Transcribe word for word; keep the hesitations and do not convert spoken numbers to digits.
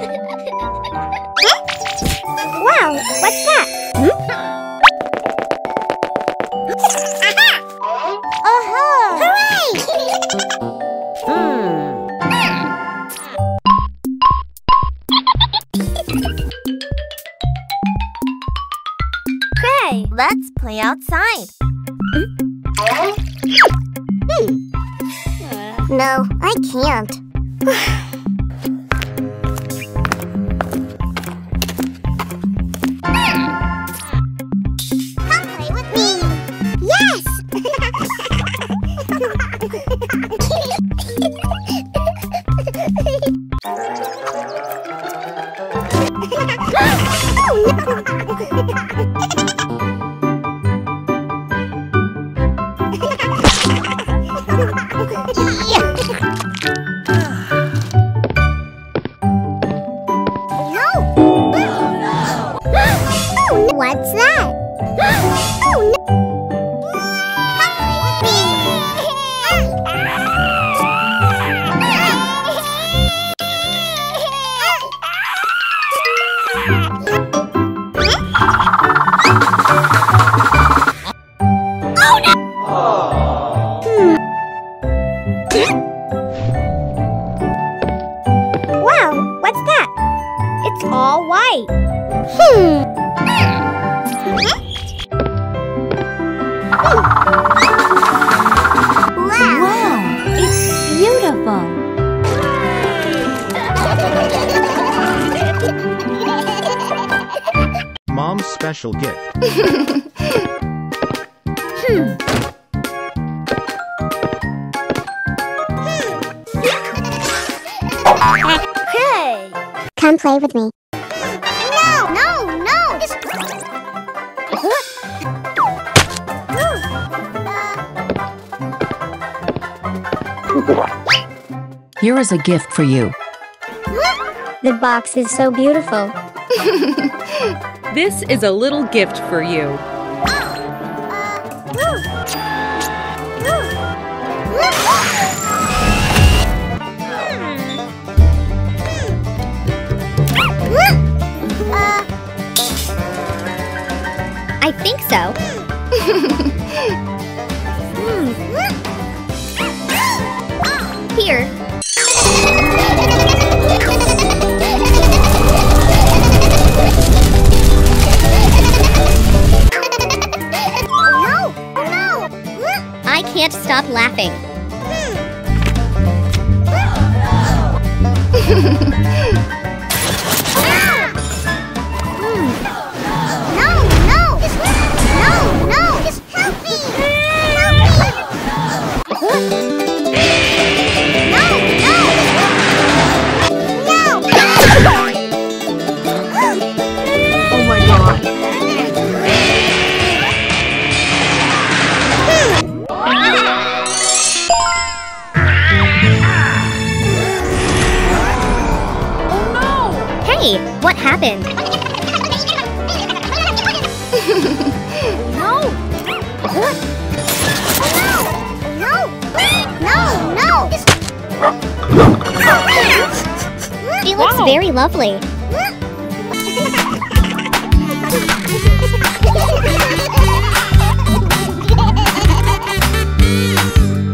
Wow, what's that? Hmm? Uh-huh! Hooray! Hmm. Okay, let's play outside. Hmm? No, I can't. Come play with me! Yes! Oh, what's that? Oh, no. Come play with me. Oh no! Hmm. Wow, what's that? It's all white. Hmm. Wow. Wow, it's beautiful. Mom's special gift. Hmm. Hey! Come play with me. No, no, no! Here is a gift for you. The box is so beautiful. This is a little gift for you. I think so. Here. No! No! I can't stop laughing. What happened? No! No! No! No! She looks Wow. very lovely.